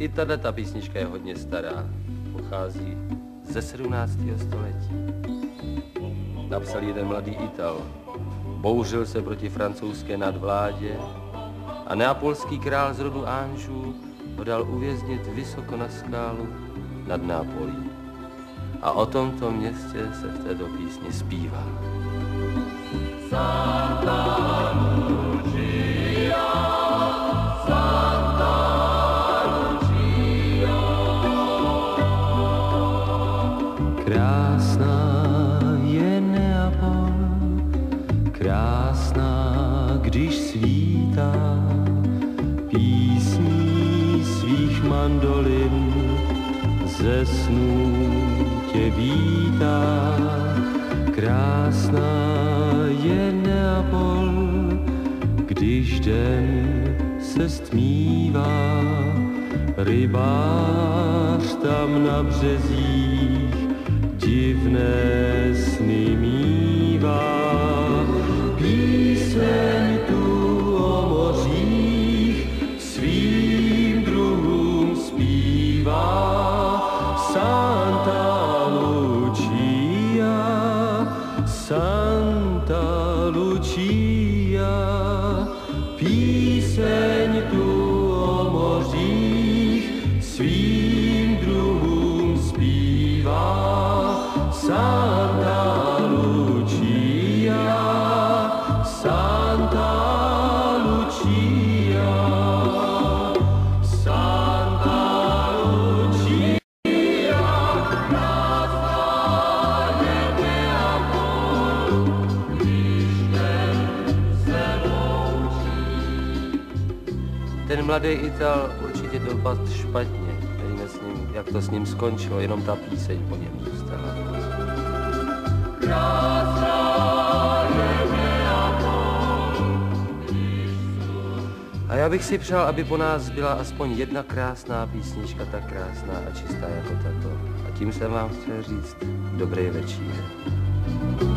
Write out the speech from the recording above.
I tato písnička je hodně stará. Pochází ze 17. století. Napsal jeden mladý Ital. Bouřil se proti francouzské nadvládě a neapolský král z rodu Anžů ho dal uvěznit vysoko na skálu nad Nápolí. A o tomto městě se v této písni zpívá. Santa Lucia, Santa Lucia. Krásná je Neapol, krásná, když svítá, písní svých mandolin ze snů tě vítá. Krásná je Neapol, když den se stmívá, rybář tam na březích divné sny mívá. Píseň tu o mořích svým druhům zpívá. Santa Lucia, Santa Lucia, píseň tu o mořích svým druhům zpívá. Santa Lucia, Santa Lucia, Santa Lucia, krásná je Neapol, když den se loučí. Ten mladý Ital určitě dopadl špatně. Nevíme s ním, jak to s ním skončilo, jenom ta píseň po něm zůstala. A já bych si přál, aby po nás byla aspoň jedna krásná písnička, tak krásná a čistá jako tato. A tím jsem vám chtěl říct dobrý večír.